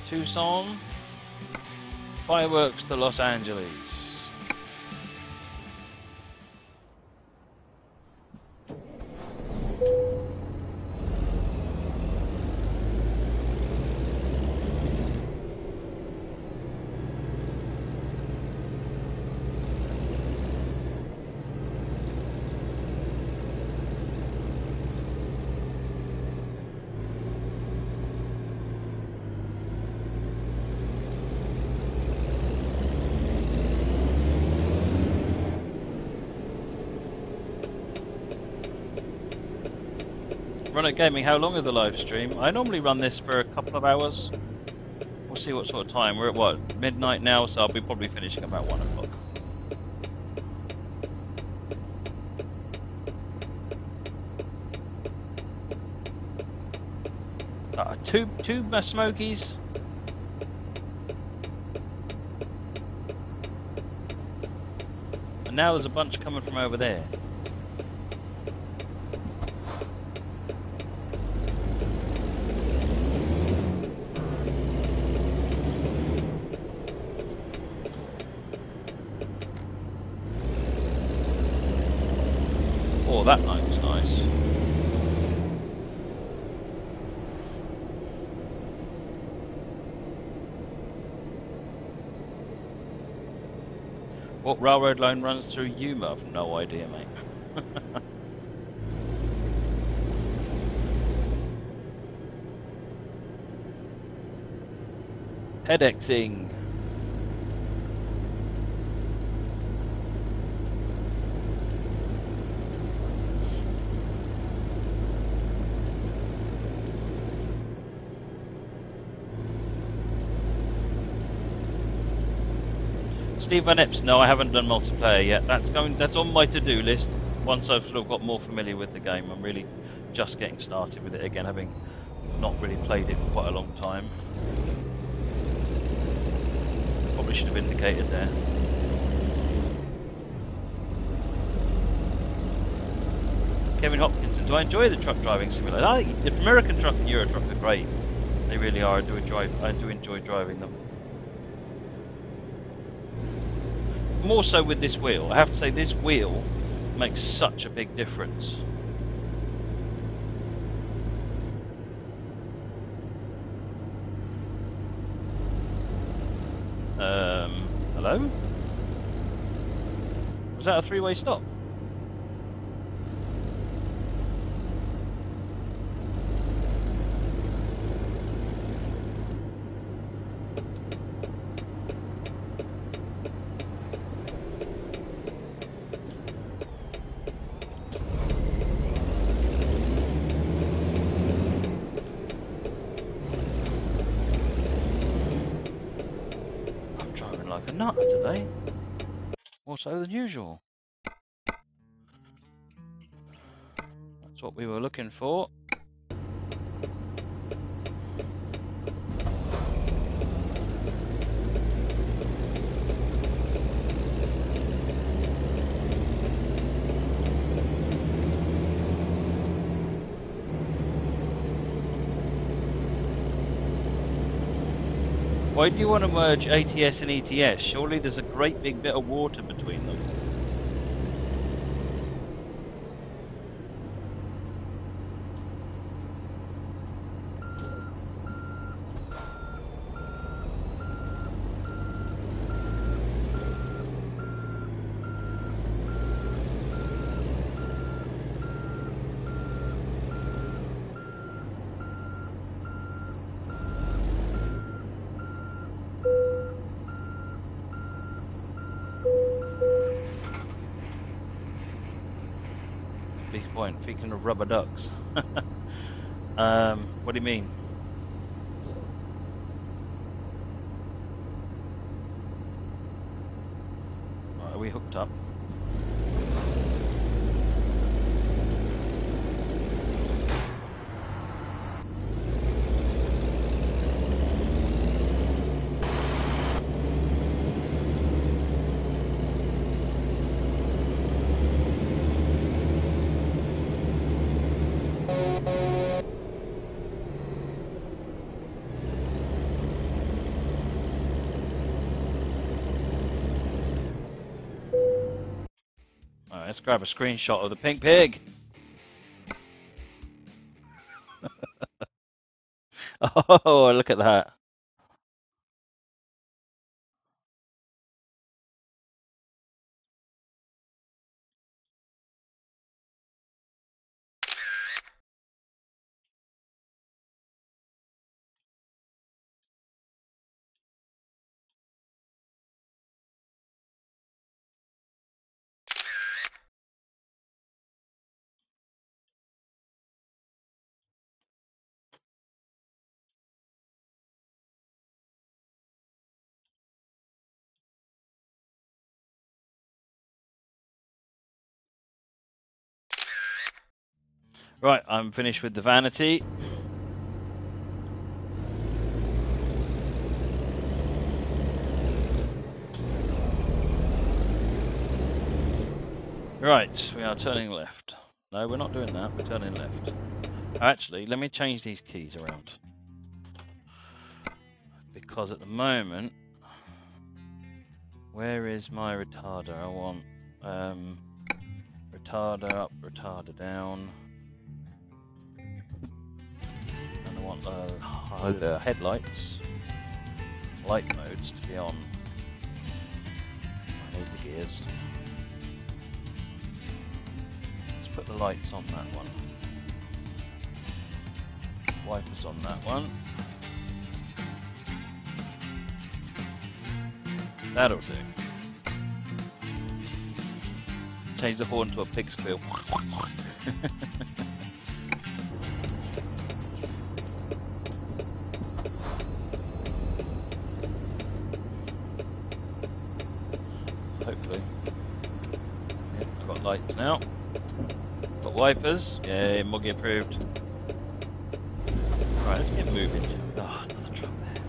Tucson. Fireworks to Los Angeles. Run It Gaming, how long is the live stream? I normally run this for a couple of hours. We'll see what sort of time. We're at what, midnight now, so I'll be probably finishing about 1 o'clock. Two Smokies. And now there's a bunch coming from over there. Oh, that night was nice. What railroad line runs through Yuma? I've no idea, mate. Hedexing. Steve Van Epps, no, I haven't done multiplayer yet. That's on my to-do list. Once I've sort of got more familiar with the game, I'm really just getting started with it again, having not really played it for quite a long time. Probably should have indicated there. Kevin Hopkinson, do I enjoy the truck driving simulator? I think the American truck and Euro truck are great. They really are. I do enjoy driving them. More so with this wheel. I have to say this wheel makes such a big difference. Hello? Was that a three-way stop? Like a nutter today, more so than usual. That's what we were looking for. Why do you want to merge ATS and ETS? Surely there's a great big bit of water between them. Point. Speaking of rubber ducks, what do you mean? Right, are we hooked up? Right, let's grab a screenshot of the pink pig. Oh, look at that. Right, I'm finished with the vanity. Right, we are turning left. No, we're not doing that. We're turning left. Actually, let me change these keys around. Because at the moment... Where is my retarder? I want... retarder up, retarder down. And I want the headlights, light modes to be on. I need the gears. Let's put the lights on that one. Wipers on that one. That'll do. Change the horn to a pig's squeal. Hopefully. Yeah, I've got lights now. Got wipers. Yay, Moggy approved. Right, let's get moving. Oh, another truck there.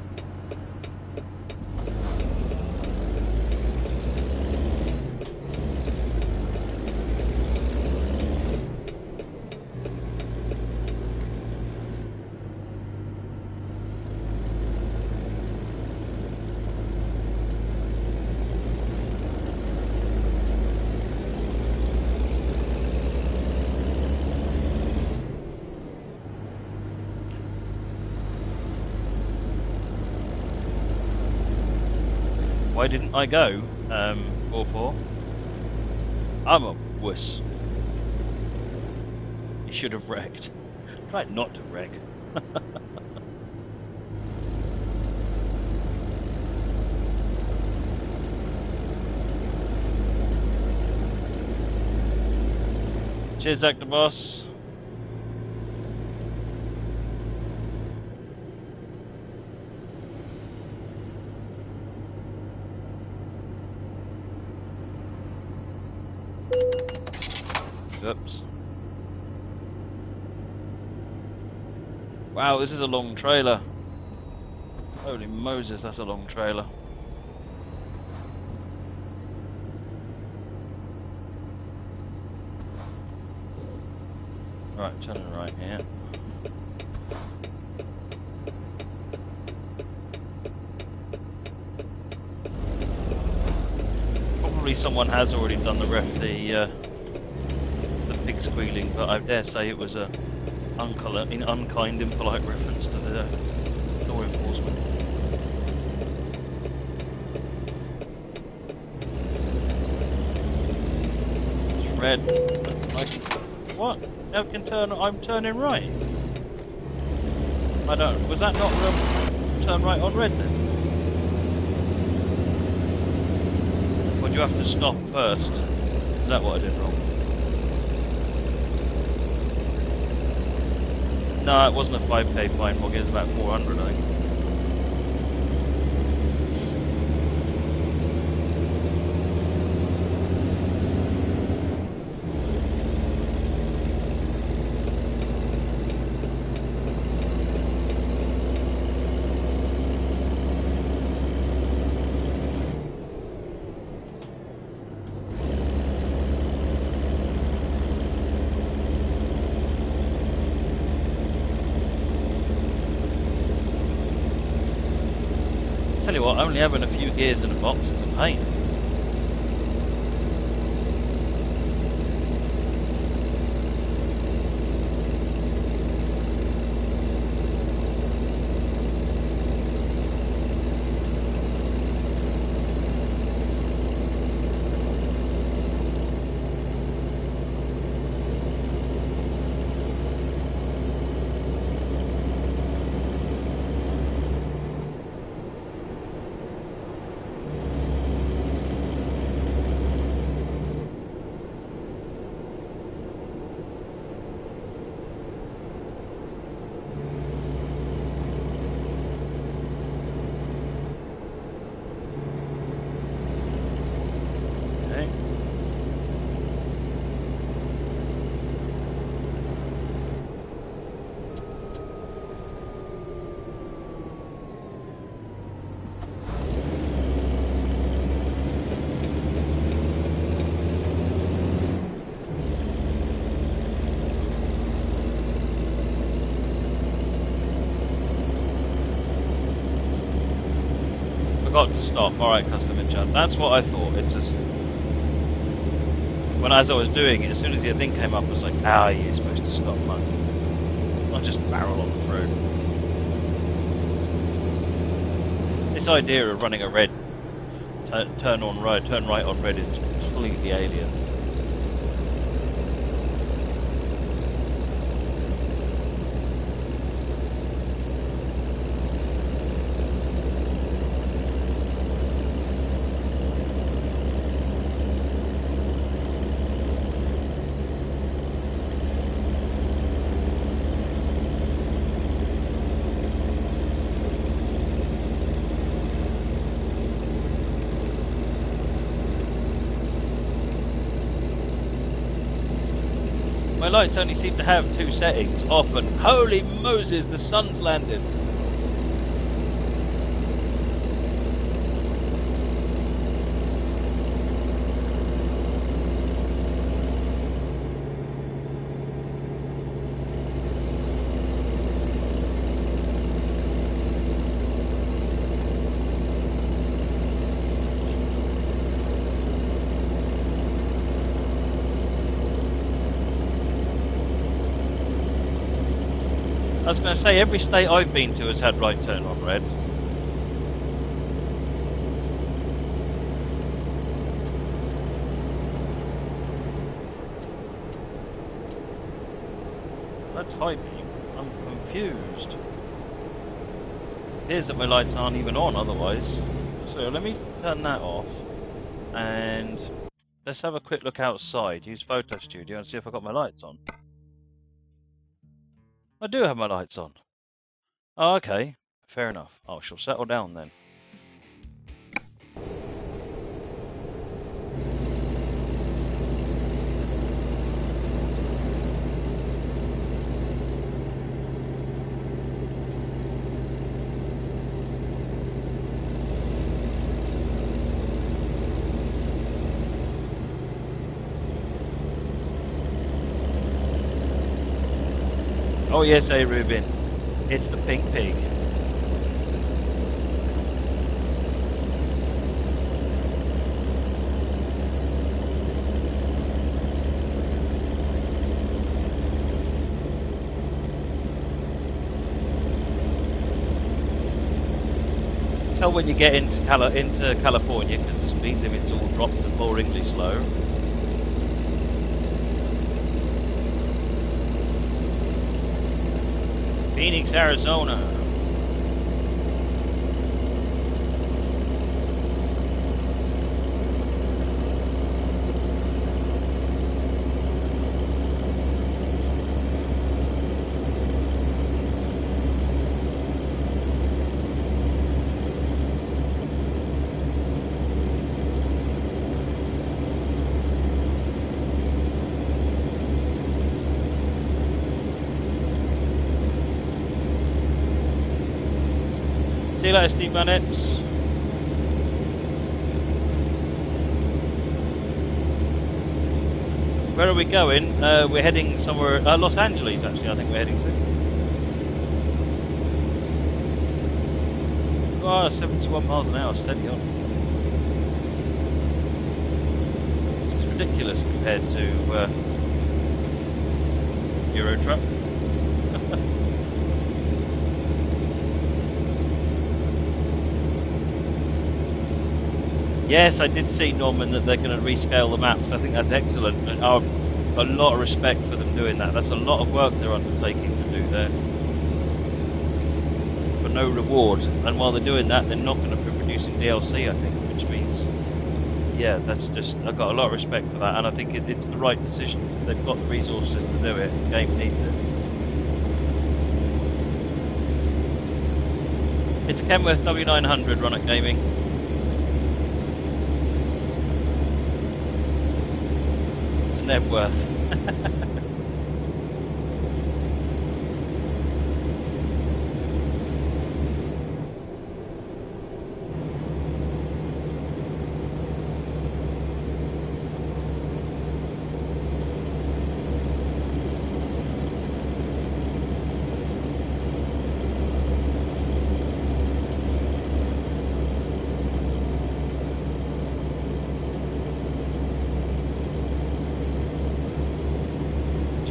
Why didn't I go 4-4? I'm a wuss. You should have wrecked. Tried not to wreck. Cheers, Octobus. Oops. Wow, this is a long trailer. Holy Moses, that's a long trailer. Right, turning right here. Probably someone has already done the pig squealing, but I dare say it was a unkind, impolite reference to the law enforcement. It's red. What? Now can turn. I'm turning right. I don't. Was that not turn right on red then? Or do you have to stop first? Is that what I did wrong? No, it wasn't a 5k fine, Moggy, it was about 400, I think. Tell you what, only having a few gears in a box is a pain. Forgot to stop. Alright, customer chat. That's what I thought. It's just... As I was doing it, as soon as the thing came up, I was like, you're supposed to stop, man. Not just barrel on through. This idea of running a red, turn right on red is completely alien. My lights only seem to have 2 settings, off and holy Moses, the sun's landed. I was going to say, every state I've been to has had right turn on red. That's high beam. I'm confused. It appears that my lights aren't even on otherwise. So let me turn that off. And let's have a quick look outside. Use Photo Studio and see if I've got my lights on. I do have my lights on. Oh, okay. Fair enough. I shall settle down then. Oh yes, hey Ruben. It's the pink pig. Tell when you get into California, because the speed limit's all dropped and boringly slow. Phoenix, Arizona. See you later, Steve Bannetts. Where are we going? We're heading somewhere. Los Angeles, actually, I think we're heading to. Oh, 71 miles an hour, steady on. It's ridiculous compared to Euro Truck. Yes, I did see, Norman, that they're going to rescale the maps. I think that's excellent. A lot of respect for them doing that. That's a lot of work they're undertaking to do there for no reward. And while they're doing that, they're not going to be producing DLC, I think, which means, yeah, that's just, I've got a lot of respect for that, and I think it's the right decision. They've got the resources to do it. The game needs it. It's Kenworth W900 Run It Gaming. Nebworth.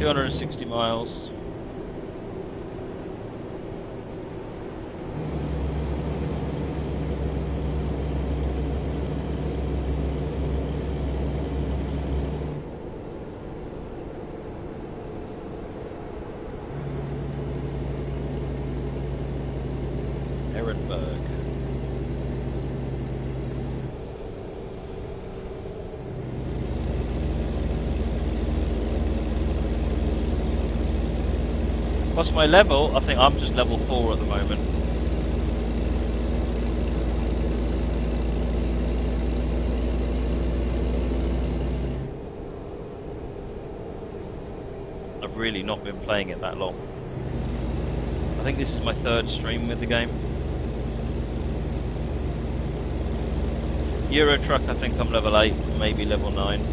260 miles. Ehrenberg. What's my level? I think I'm just level 4 at the moment. I've really not been playing it that long. I think this is my 3rd stream with the game. Euro Truck, I think I'm level 8, maybe level 9.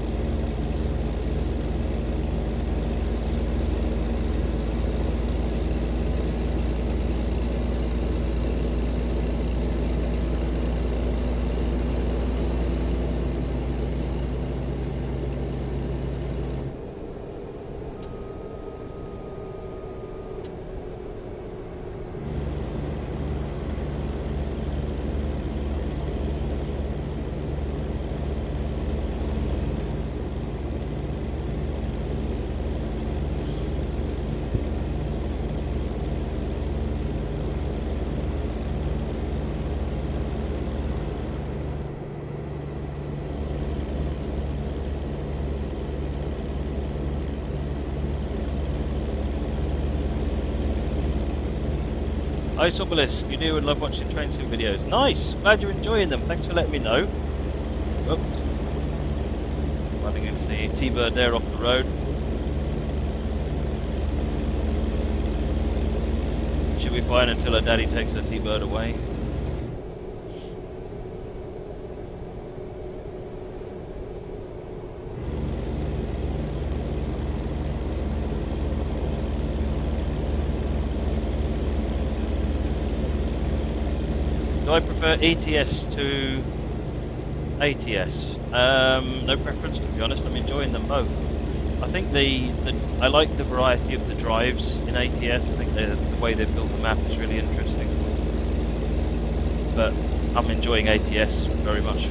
Ice Obelisk, you do and love watching train sim videos. Nice! Glad you're enjoying them. Thanks for letting me know. Oops. Running into the T-Bird there off the road. Should be fine until her daddy takes her T-Bird away. Do I prefer ETS to ATS? No preference, to be honest. I'm enjoying them both. I think I like the variety of the drives in ATS. I think the way they've built the map is really interesting. But I'm enjoying ATS very much.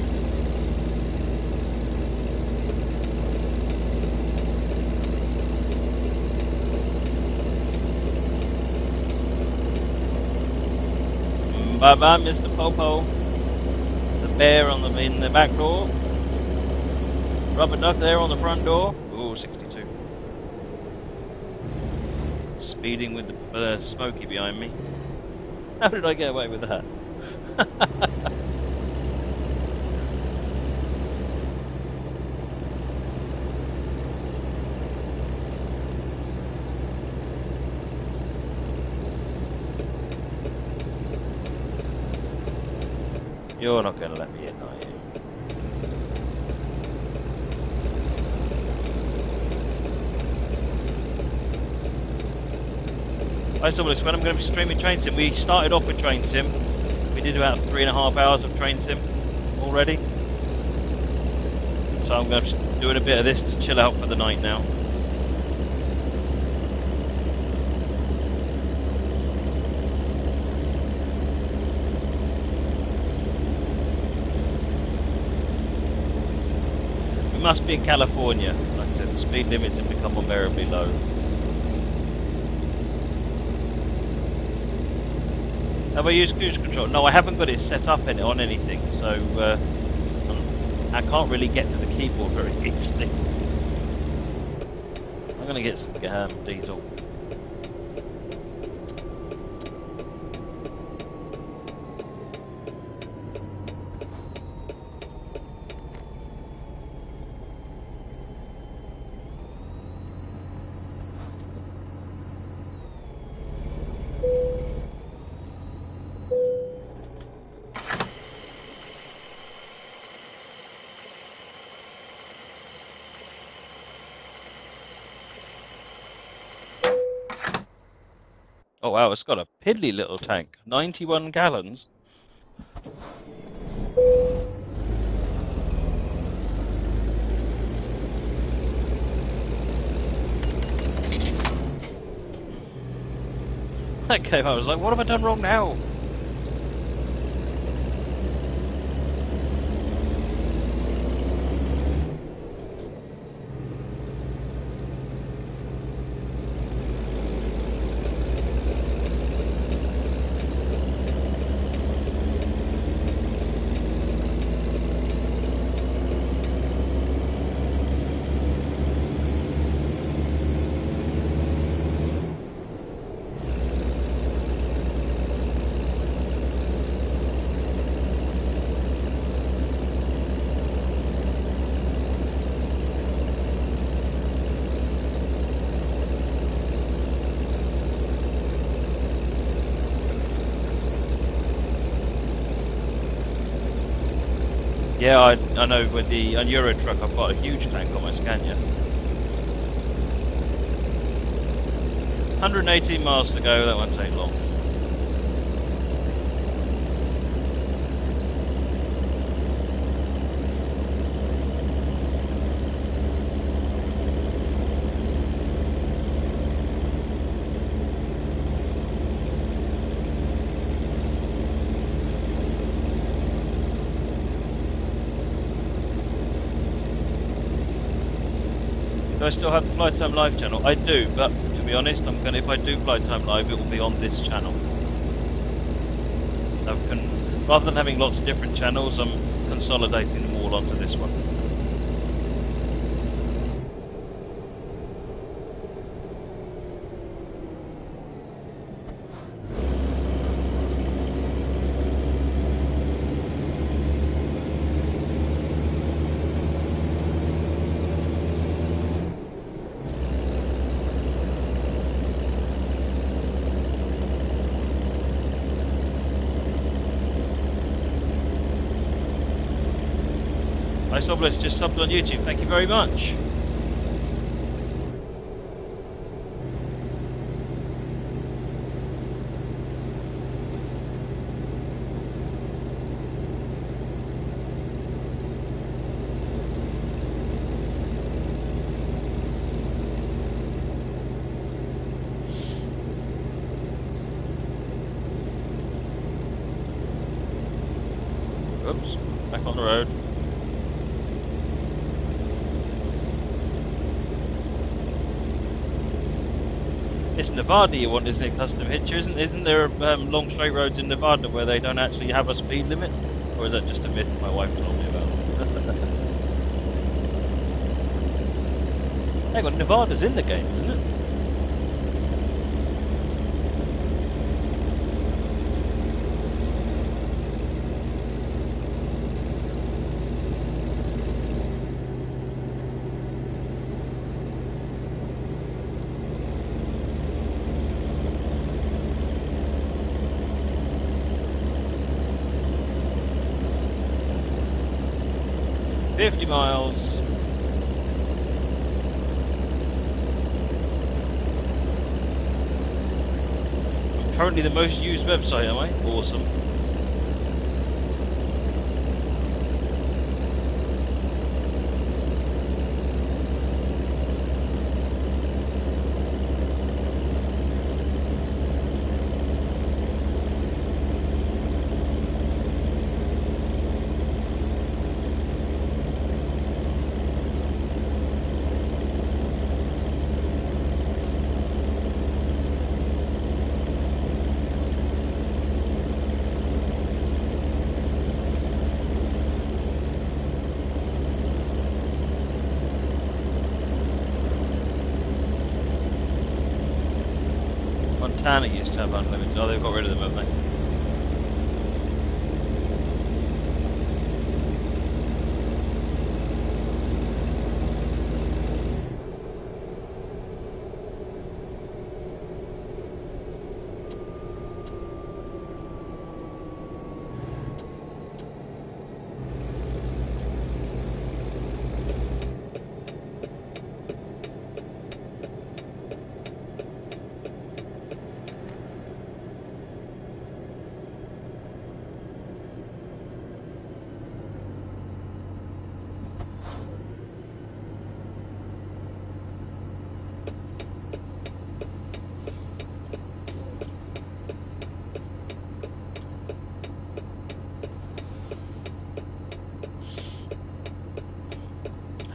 Bye bye, Mr. Popo. The bear in the back door. Rubber duck there on the front door. Ooh, 62. Speeding with the Smokey behind me. How did I get away with that? You're not going to let me in, are you? Hi, so when I'm going to be streaming Train Sim. We started off with Train Sim. We did about 3.5 hours of Train Sim already. So I'm going to be doing a bit of this to chill out for the night now. We must be in California. Like I said, the speed limits have become unbearably low. Have I used cruise control? No, I haven't got it set up on anything, so I can't really get to the keyboard very easily. I'm going to get some diesel. Oh wow, it's got a piddly little tank. 91 gallons. that game, I was like, what have I done wrong now? Yeah, I know with the Euro truck I've got a huge tank on my Scania. 118 miles to go, that won't take long. Do I still have the Fly Time Live channel? I do, but to be honest, if I do Fly Time Live, it will be on this channel. Rather than having lots of different channels, I'm consolidating them all onto this one. Isoblis just subbed on YouTube, thank you very much. Oops, back on the road. It's Nevada you want, isn't it, custom hitcher? Isn't there long straight roads in Nevada where they don't actually have a speed limit? Or is that just a myth my wife told me about? Hang on, Nevada's in the game, isn't it? $50 miles. I'm currently the most used website, am I? Awesome. Montana used to have unlimited. Oh, they've got rid of them, haven't they?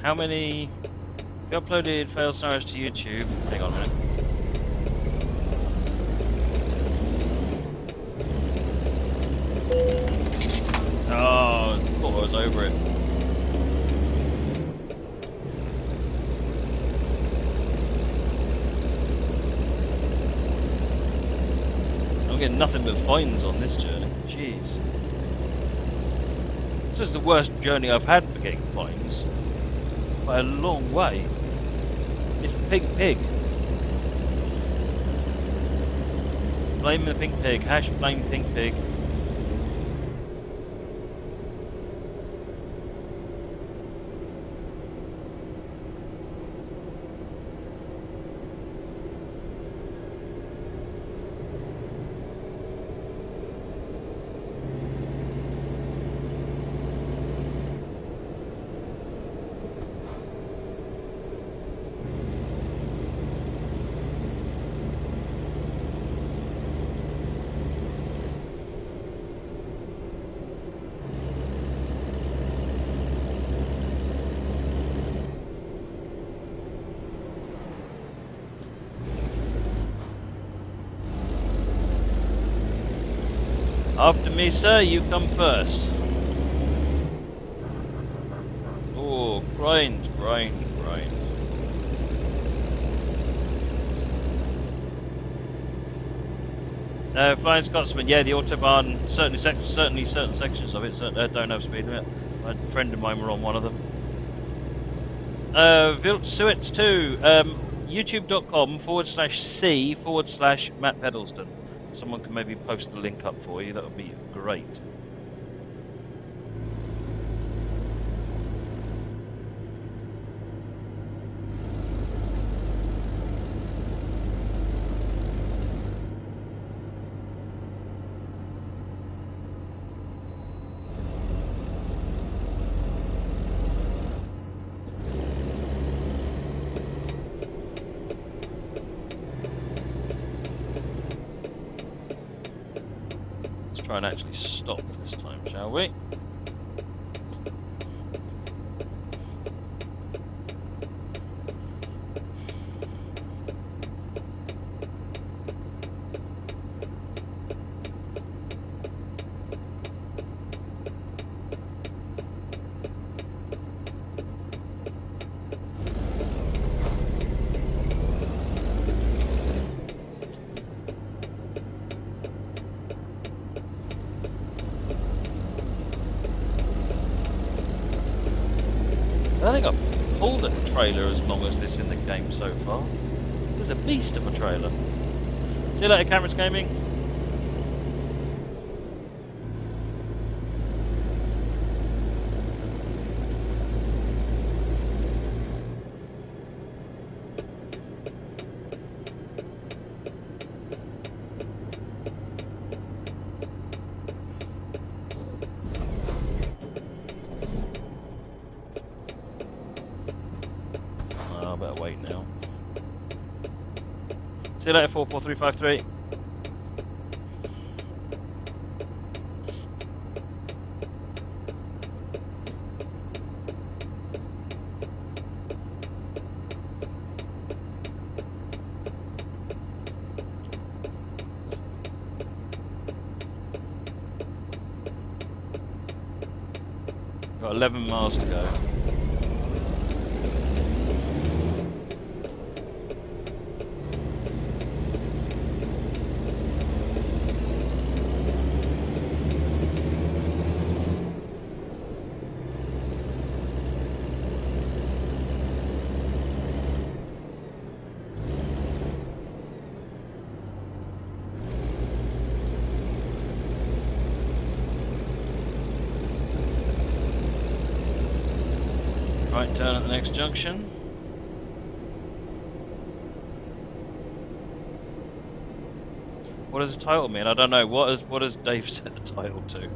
How many... You uploaded failed scenarios to YouTube. Hang on a minute. Oh, I thought I was over it. I'm getting nothing but fines on this journey. Jeez. This is the worst journey I've had for getting fines. By a long way. It's the pink pig. Blame the pink pig. Hash blame pink pig. After me, sir, you come first. Oh, grind, grind, grind. Flying Scotsman, yeah, the Autobahn, certainly certain sections of it don't have speed limit. A friend of mine were on one of them. Vilt Suets 2, youtube.com/c/Matt Pedalston. Someone can maybe post the link up for you, that would be great. Try and actually stop this time, shall we? I don't think I've pulled a trailer as long as this in the game so far. This is a beast of a trailer. See you later, Cameras Gaming. I better wait now. See you later, 44353. Got 11 miles to go. Right turn at the next junction. What does the title mean? I don't know. What has Dave set the title to?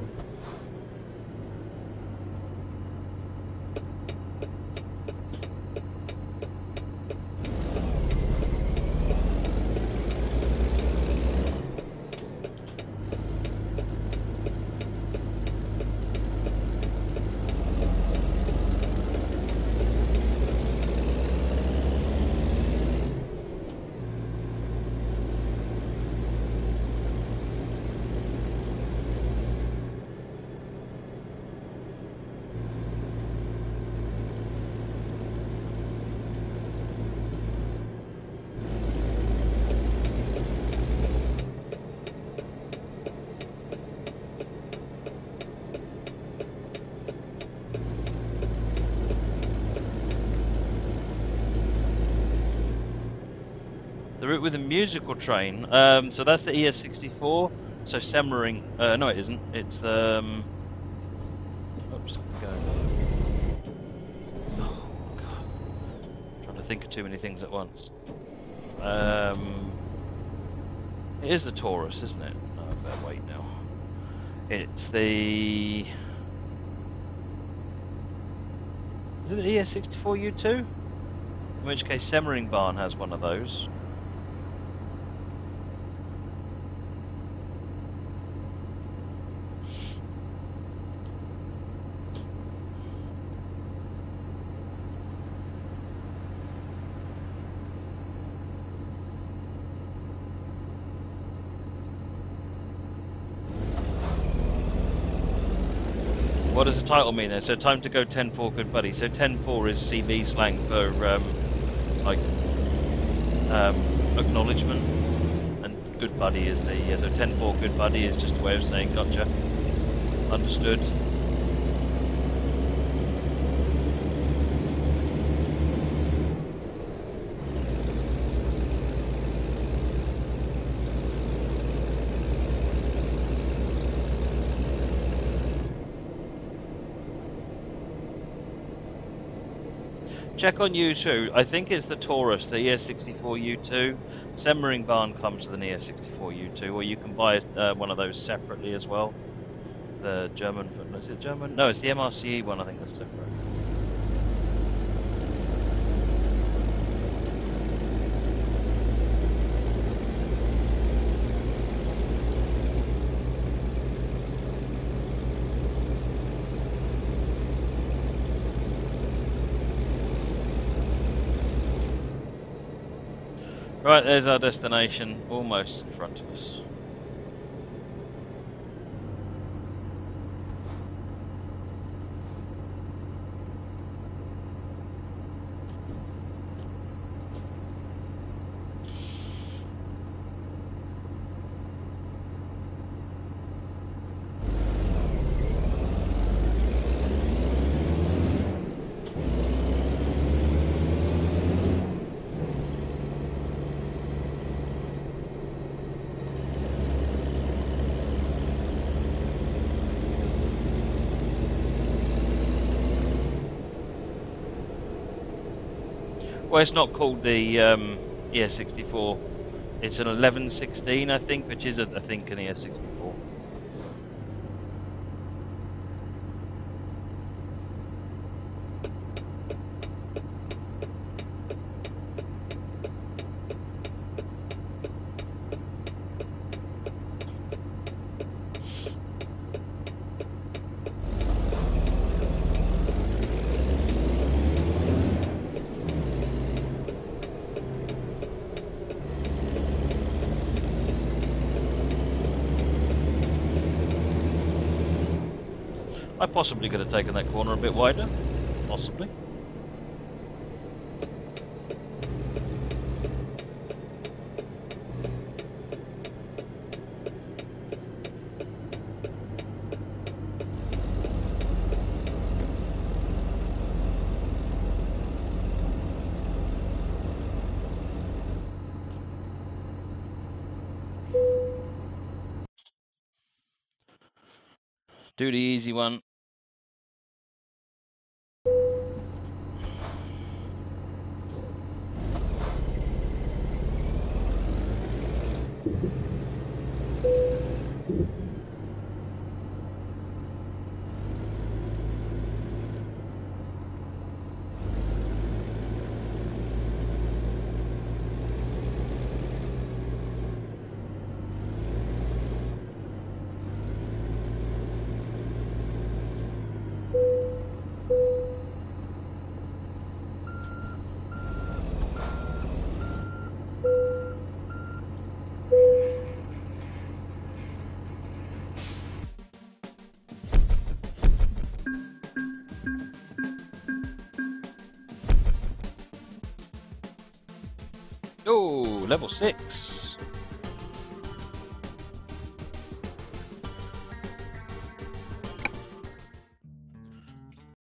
it with a musical train. So that's the ES64. So Semmering. No, it isn't. It's oops. Go. Oh God. I'm trying to think of too many things at once. It is the Taurus, isn't it? Oh, I better wait now. It's the. Is it the ES64U2? In which case, Semmering Barn has one of those. What does the title mean then? So time to go 10-4, good buddy. So 10-4 is CB slang for like acknowledgement, and good buddy is the so 10-4 good buddy is just a way of saying gotcha, understood. Check on U2. I think it's the Taurus, the ES64U2. Semmering Barn comes with an ES64U2, or you can buy one of those separately as well. The German, is it German? No, it's the MRCE one. I think that's separate. Right, there's our destination, almost in front of us. Well, it's not called the ES64. It's an 1116, I think, which is, I think, an ES64. I possibly could have taken that corner a bit wider. Possibly. Do the easy one. Oh, level 6.